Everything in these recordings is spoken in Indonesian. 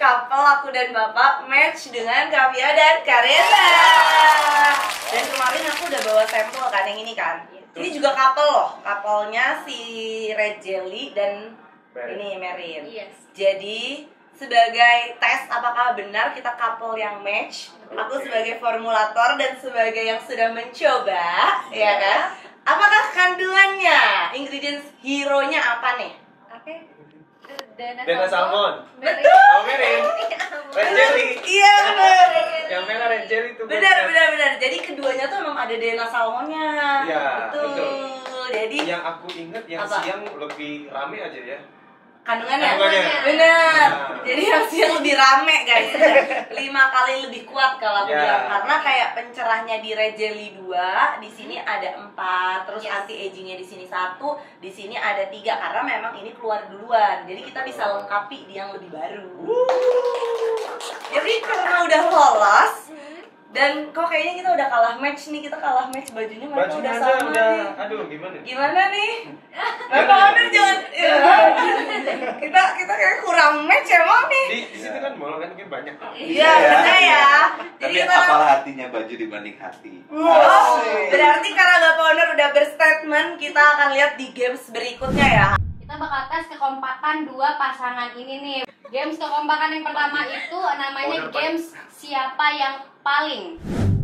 couple aku dan Bapak match dengan Kavia dan Kareza. Dan kemarin aku udah bawa sampel kan yang ini kan. Ini juga couple loh, couple-nya si Red Jelly dan ini Merin. Yes. Jadi sebagai tes apakah benar kita couple yang match, aku sebagai formulator dan sebagai yang sudah mencoba, ya kan? Apakah kandungannya, ingredients hero-nya apa nih? Oke. Dana salmon. Betul. Oh, Merin. Red jelly. Iya benar. Yang merah red jelly itu. Benar. Jadi keduanya tuh emang ada DNA salmonnya. Iya, betul. Jadi Yang aku ingat yang Apa? siang lebih rame aja ya. kandungannya. Kandungannya. Benar. Nah. Jadi yang siang lebih rame guys. 5 kali lebih kuat kalau aku Ya. bilang, karena kayak pencerahnya di Red Jelly 2, di sini ada 4, terus Yes. anti agingnya di sini 1, di sini ada 3 karena memang ini keluar duluan. Jadi kita bisa lengkapi di yang lebih baru. Jadi karena udah lolos dan kok kayaknya kita udah kalah match nih, kita kalah match bajunya mereka Bajunya udah aja sama udah, nih. aduh gimana? Gimana nih? Bapak owner jangan ya. kita kayak kurang match emang nih. Di situ kan mall kan mungkin banyak. Iya, benar ya. Jadi Tapi kita apalah hatinya baju dibanding hati. oh, berarti karena Bapak owner udah berstatement, kita akan lihat di games berikutnya ya. Kita bakal tes kekompakan dua pasangan ini nih. Games kekompakan yang pertama itu namanya games siapa yang paling.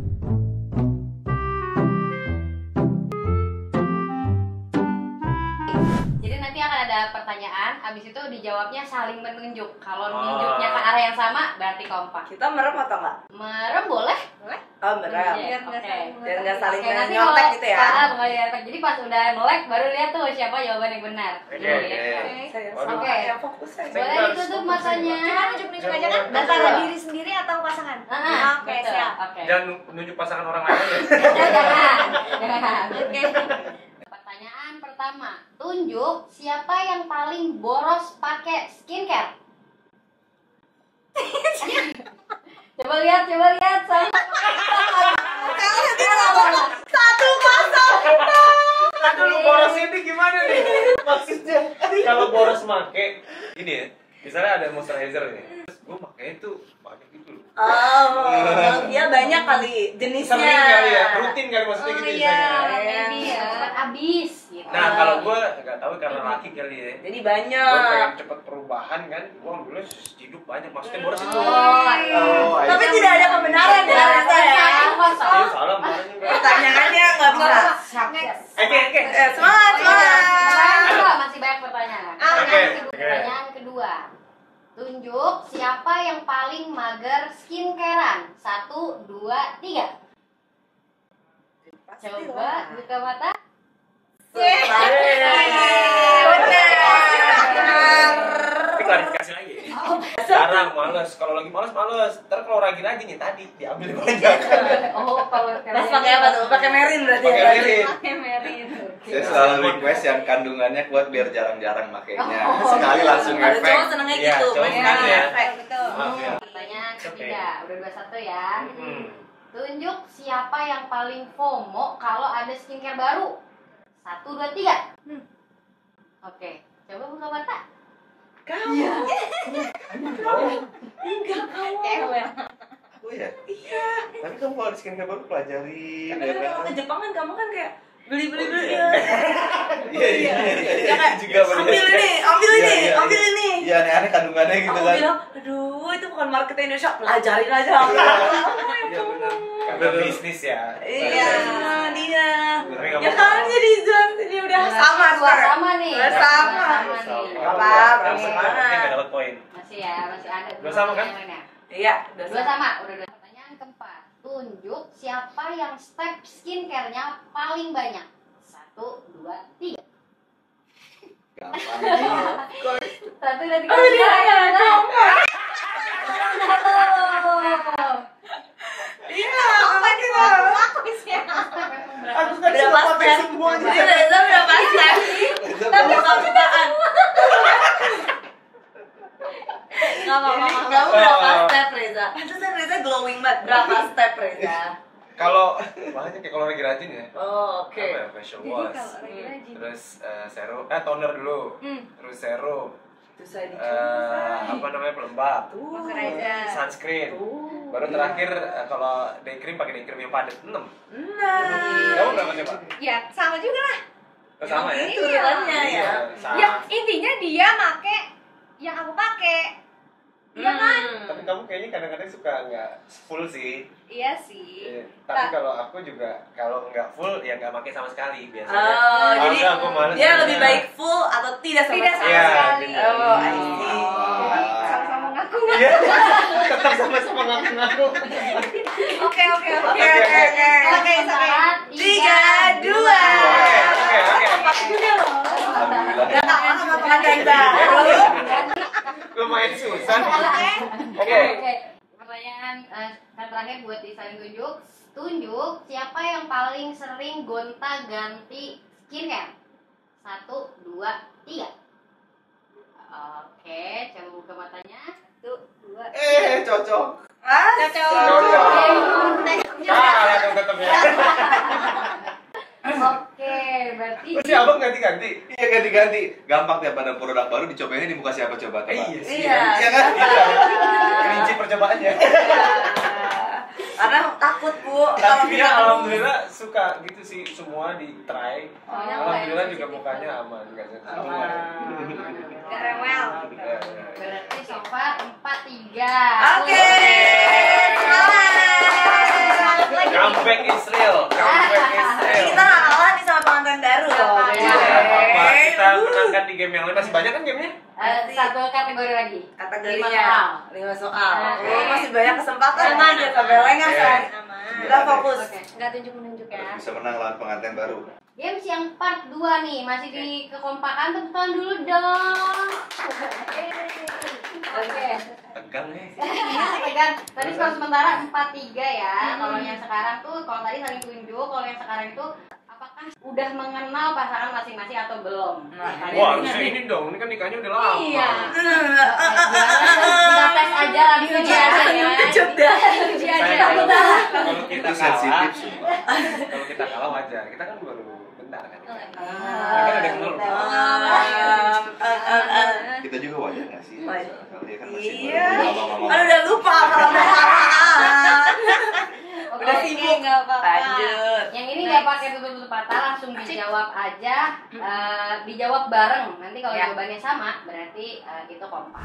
Jadi nanti akan ada pertanyaan, habis itu dijawabnya saling menunjuk. Kalau nunjuknya ke arah yang sama berarti kompak. Kita merem atau enggak? Merem boleh? Boleh. Oh, merem. Iya, Biar oke. nggak saling Oke, nanti nyontek kalau gitu ya. nggak nyontek. Jadi pas udah melek baru lihat tuh siapa jawaban yang benar. Oke, Gitu. Saya Waduh. sama Oke. yang fokus aja. Boleh ditutup matanya. Cuma nunjuk-nunjuk aja kan? Betul. Antara diri sendiri atau pasangan? Oke, betul. siap. Oke. Jangan nunjuk pasangan orang lain ya. Jangan. Oke. Pertanyaan pertama, tunjuk siapa yang paling boros pakai skincare. Coba lihat. Satu pasang. Aduh, lu boros ini gimana nih? Maksudnya kalau boros make ini ya. Misalnya ada moisturizer nih. Terus gue pakai itu banyak gitu loh. Oh, dia banyak kali jenisnya. Sering kali ya, rutin kali maksudnya gitu Iya, misalnya. maybe ya. Cepat habis gitu. Nah, kalau gue nggak tahu karena laki kali ya. Jadi Gue banyak. pengen cepet perubahan kan, gue alhamdulillah hidup banyak, maksudnya boros itu. Oh, tapi tidak ada kebenaran ya Rita ya. Iya, salah makanya gue. Pertanyaannya nggak bisa. Oke. Semangat. Pertanyaan kedua, masih banyak pertanyaan. Oke. Pertanyaan kedua. Tunjuk siapa yang paling mager skincarean. 1, 2, 3. Coba buka mata. Tapi klarifikasi lagi. Jarang, males. Kalau lagi males. Ntar kalau ragi-ragi nih tadi diambil banyak. Oh, kalau Terus pakai apa tuh? Pakai Merin berarti Pakai ya? Merin. Pakai Merin. Saya selalu request yang kandungannya kuat biar jarang-jarang makainya. Oh. Sekali langsung Ada efek. cowok senengnya Iya, gitu, cowok banyak seneng ya. efek. Maaf ya. Pertanyaan Oke. ketiga. Udah 21 ya. Hmm. Tunjuk siapa yang paling FOMO kalau ada skincare baru. 1, 2, 3. Oke. Coba buka mata. Kamu. Enggak kamu. Oh ya? Iya. Tapi kamu kalau di skincare baru pelajarin. Karena kan kalau ke Jepang kan kamu kan kayak beli ya. Iya. Ya kayak Juga ambil ini. Iya, aneh-aneh kandungannya gitu Aku kan. bilang, aduh itu bukan market Indonesia, pelajarin aja. Iya benar. Karena bisnis ya. Iya, dia. Tapi nggak Ya apa-apa. kan jadi ini udah sama Dua sekarang. sama nih. Dua sama. nih. Apa-apa. Yang sekarang nggak dapat poin. Masih ya, masih ada. Dua sama kan? yang lainnya. Iya, udah Dua sama, udah dua. Pertanyaan keempat. Tunjuk siapa yang step skincare-nya paling banyak. 1, 2, 3. Gampang ini. 1, 2, 3. Oh, dia Iya, apa kita? Aku Berapa step? Jadi Reza berapa step? Tapi bukaan. Kamu berapa step Reza? Pantesan Reza glowing banget. Berapa step Reza? Kalau makanya kayak kalau lagi rajin ya. Oh, oke. Apa ya, facial wash. Terus serum, toner dulu. Terus serum. Terus saya apa namanya pelembab, Moisturizer. sunscreen. Baru terakhir kalau day cream pakai day cream yang padat 6. Nah. Kamu berapa coba? Ya, sama juga lah. Oh, sama ya? Itu urutannya ya. Iya, sama. Ya, intinya dia make yang aku pakai. Iya kan? Tapi kamu kayaknya kadang-kadang suka nggak full sih. Iya sih. Iya. Tapi kalau aku juga kalau nggak full ya nggak pakai sama sekali biasanya. Oh, Kalau jadi nggak, aku males dia sebenarnya. lebih baik full atau tidak sama Tidak sama sekali. Iya, sekali. gitu. Oh, I see. Jadi sama-sama ngaku. Iya. Tetap sama-sama ngaku-ngaku. Oke. Oke. Tiga, dua. Oke. Alhamdulillah. Gak kalah sama pengantin baru. Lumayan susah. Oke. Pertanyaan terakhir buat disaling tunjuk siapa yang paling sering gonta-ganti skincare? 1, 2, 3. Oke, coba buka matanya. 1, 2. Cocok. Cocok. Ah, tetap ya. Oke, berarti Terus si abang ganti-ganti. Iya ganti-ganti. Gampang tiap ada produk baru dicobainnya di muka siapa coba? Coba. Iya sih. Iya. Iya kan? Kelinci percobaannya. Karena takut Bu kalau Tapi kita dia alhamdulillah suka gitu sih semua di try. Soalnya Alhamdulillah kayak juga sensitif mukanya tuh. aman, nggak sensitif. Gak rewel. Iya. Berarti so far 4-3. Oke. Semangat lagi. Comeback is real. Comeback is real. Kita nggak kalah nih sama pengantin baru loh. Iya, apa? Kita menangkan di game yang lain masih banyak kan gamenya? Satu kategori lagi. Kategorinya 5 soal. Oke. Oh, masih banyak kesempatan nih dia sampai lengah kan. Kita fokus. Oke. Gak tunjuk-menunjuk ya. Bisa menang lawan pengantin baru. Games yang part 2 nih, masih di kekompakan, tepuk tangan dulu dong. Oke. Tegang nih. Tegang. Tadi skor sementara 4-3 ya. Kalau yang sekarang tuh, kalau tadi saling tunjuk, kalau yang sekarang itu apakah udah mengenal pasangan masing-masing atau belum? Wah, harusnya ini dong. Ini kan nikahnya udah lama. Iya. Kita tes aja langsung Uji aja ya. Kejut dah. Uji aja. Kalau kita Itu kalah, sensitif sumpah. kalau kita kalah wajar. Kita kan baru bentar kan. Oh, iya. Kan ada kenal. Kita juga wajar nggak sih? Wajar. Kalau dia kan masih Iya. mama-mama. Aduh udah lupa kalau mau apaan. Udah Oke, sibuk. Gak apa-apa. Lanjut. Yang ini nggak pakai tutup-tutup mata, langsung dijawab aja, dijawab bareng. Nanti kalau Ya. jawabannya sama, berarti itu kompak.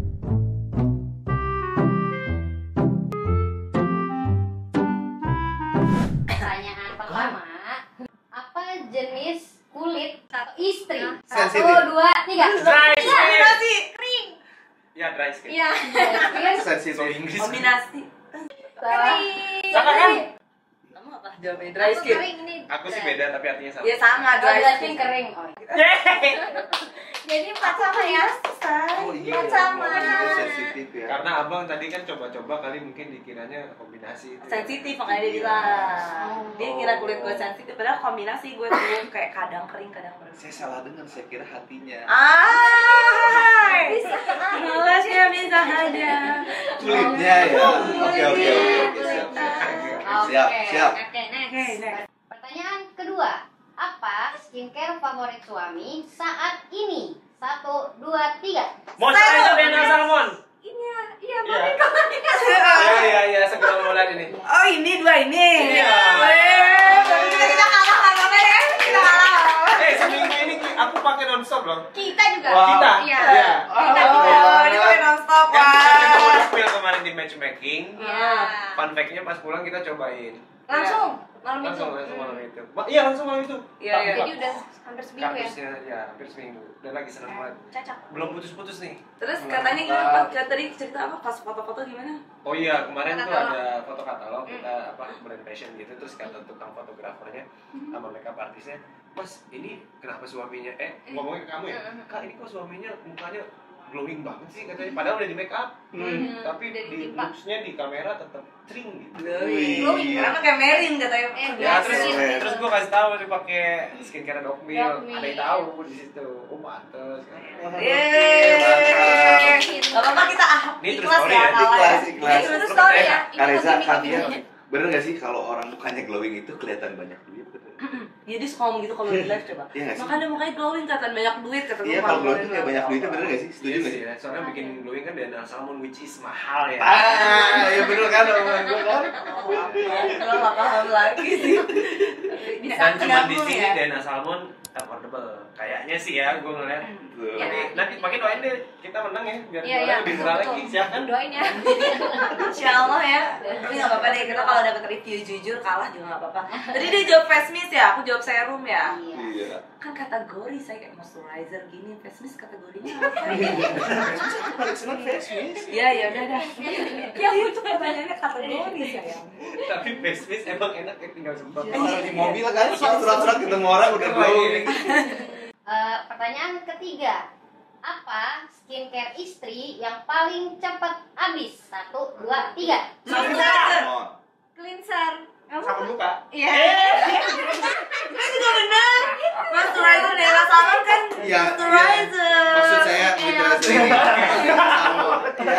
Pertanyaan pertama, apa jenis kulit atau istri? 1, Sensitif. 2, 3. Dry skin. Kombinasi. Ya, dry skin. Iya. Sensitif. So Inggris. Kombinasi. Salah. Sama kan? Kamu apa? Jawabannya dry Aku skin. kering nih. Aku sih beda tapi artinya sama. Iya sama Dry dry skin skin. kering. Oh. Jadi 4 sama ya. Oh iya. Sama. Itu sensitif ya. Karena abang tadi kan coba-coba kali mungkin dikiranya kombinasi itu. Sensitif makanya dia bilang. Dia kira kulit gue sensitif padahal kombinasi gue tuh kayak kadang kering kadang kering. Saya salah dengar, saya kira hatinya. Mulusnya bisa aja. Kulitnya ya. Oke. Siap. Oke, Oke, next. next. Pertanyaan kedua, apa skincare favorit suami saat ini? 1, 2, 3. Moisturizer Dana Salmon. Iya, Iya. Iya, segera mulai ini. Oh ini dua ini. Iya. Weh, berarti kita kalah apa ya? Kita kalah. Seminggu ini aku pakai nonstop loh. Kita juga. Wow. Kita. Iya. Iya. Oh, ini pakai nonstop Kan kita wah. spill kemarin di matchmaking. Iya. Fun fact-nya pas pulang kita cobain. Langsung malam itu. Langsung malam itu. Iya, langsung malam itu. Iya, Tak iya. buka. Jadi udah hampir seminggu ya. Kardusnya ya hampir seminggu. Dan lagi seneng banget. Cocok. Belum putus-putus nih. Terus katanya gimana? Kata tadi cerita apa? Pas foto-foto gimana? Oh iya, kemarin tuh Katalog. ada foto katalog kita brand fashion gitu, terus kata tukang fotografernya sama makeup artisnya, "Mas, ini kenapa suaminya ngomongnya ke kamu ya? Kak, ini kok suaminya mukanya glowing banget sih," katanya. Padahal udah di make up. Tapi Udah di ditimpa. looks-nya di kamera tetap cering gitu. Glowing. Karena kayak Merin katanya. Ya, terus Iya. terus gua kasih tahu dia pakai skincare Dog Milk. Dog Ada yang Milk. tahu di situ. Oh, pantes. Yeay. Gak apa-apa kita Ini true ikhlas story ya ya, kalah. ikhlas. Ini true story ya. Kareza, Katia, bener gak sih kalau orang mukanya glowing itu kelihatan banyak duit? Bener? Jadi suka ngomong gitu kalau di live coba. Iya nggak sih? Makanya mukanya glowing kelihatan banyak duit kata gue. Iya, kalau glowing tuh kayak banyak duitnya, bener gak sih? Setuju Iya gak sih sih? ya, soalnya bikin glowing kan Dana Salmon which is mahal ya. Ya bener kan omongan gue kan? Gue gak paham lagi sih. Bisa Dan cuma di nyambung sini ya. Dana Salmon affordable. Kayaknya sih ya, gue ngeliat. Ya. Nanti makin doain deh kita menang ya, biar Iya, jualnya iya, lebih murah betul. lagi. Silakan. Doain ya. Insya Allah ya. Tapi gak apa-apa deh, kita kalau dapet review jujur kalah juga gak apa-apa. Tadi dia jawab face mist ya, aku jawab serum ya. Iya. Kan kategori saya kayak moisturizer gini, face mist kategorinya apa? Paling face mist. Ya ya udah dah. Ya itu pertanyaannya kategori sayang. Tapi face mist emang enak ya, tinggal semprot. Taruh di mobil kan, surat-surat ketemu orang udah glowing. Pertanyaan ketiga, apa skincare istri yang paling cepat habis? 1, 2, 3. Moisturizer. Cleanser. Sabun muka. Iya. Itu juga benar. Moisturizer Dana Salmon kan Iya, moisturizer. Maksud saya moisturizer ini. Sama.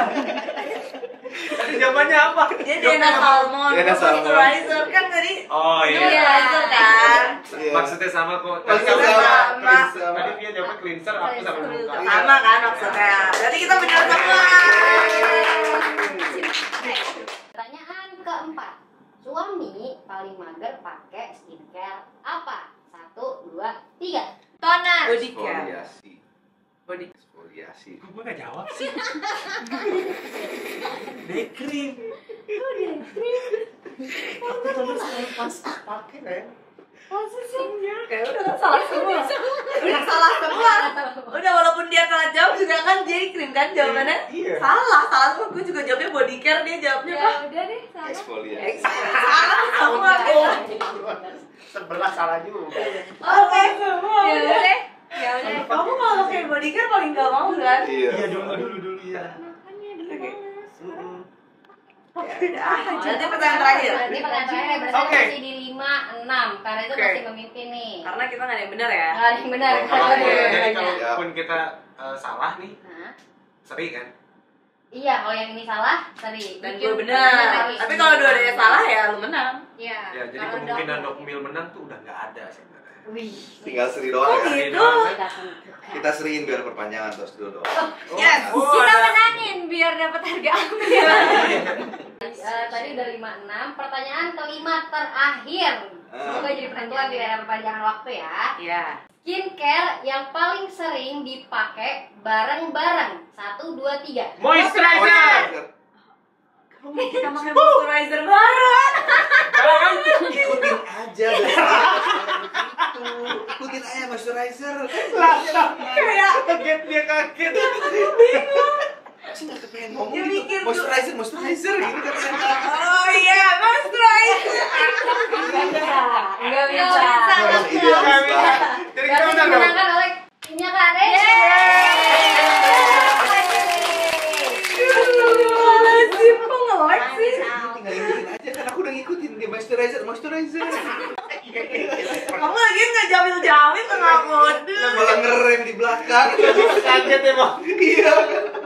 Tadi jawabannya apa? Dia Dana Salmon, Dana Salmon. moisturizer kan tadi. Oh iya. Moisturizer kan. Iya. Maksudnya sama kok. Maksudnya sama. Tadi dia jawabnya cleanser, aku sabun muka. Sama kan maksudnya. Berarti kita benar semua. Pertanyaan keempat, suami paling mager pakai skincare apa? 1, 2, 3. Toner. Body care. Eksfoliasi. Body. Eksfoliasi. Kok gue gak jawab sih? Day cream. Aku terus pas pakai kan. Kayak udah kan salah semua. Udah salah semua. Udah walaupun dia salah jawab juga kan day cream kan jawabannya. Iya. Salah semua. Gue juga jawabnya body care, dia jawabnya Ya apa? udah deh, sama. Eksfoliasi. Salah semua. Sebelah salah juga. Oke semua. Ya udah deh. Ya udah. Kamu kalau pakai body care paling gak mau kan? Iya. dulu ya. Makanya dulu males. Nanti pertanyaan terakhir. Berarti pertanyaan terakhir ya, berarti Oke. masih di 5, 6 karena itu Oke. masih memimpin nih. Karena kita gak ada yang benar ya. Nggak ada yang benar. Oh, Kalau oke. ada yang Jadi benar. kalaupun kita salah nih, Nah, seri kan? iya, kalau yang ini salah, seri. Dan Bikin gue benar. seri. Tapi kalau dua-duanya salah ya lu menang. Iya. Ya, jadi Kalau kemungkinan dong. Dokmil menang tuh udah nggak ada sebenarnya. Wih. Tinggal seri doang Oh, ya. gitu. Kita seriin biar perpanjangan terus dulu dong. Yes. Kita menangin biar dapat harga ambil. Tadi udah 5, 6. Pertanyaan kelima terakhir. Semoga jadi penentuan di era perpanjangan waktu ya. Iya. Skincare yang paling sering dipakai bareng-bareng. 1, 2, 3. Moisturizer. Kita pakai moisturizer bareng. Ikutin aja. Itu. Ikutin aja moisturizer. Kayak Kaget dia kaget. Cinta kepengen ngomong Dia gitu. mikir tuh. Moisturizer gitu katanya. oh iya moisturizer. Enggak bisa. Orang idealis banget. Jadi kita Berarti menang dong. dimenangkan oleh timnya Kak Reza. Astagfirullahaladzim, kok nge-like sih? Tinggal ikutin aja kan aku udah ngikutin dia moisturizer. Kamu lagi nggak jamil-jamil nggak kode. Malah ngerem di belakang. Kaget emang. Iya.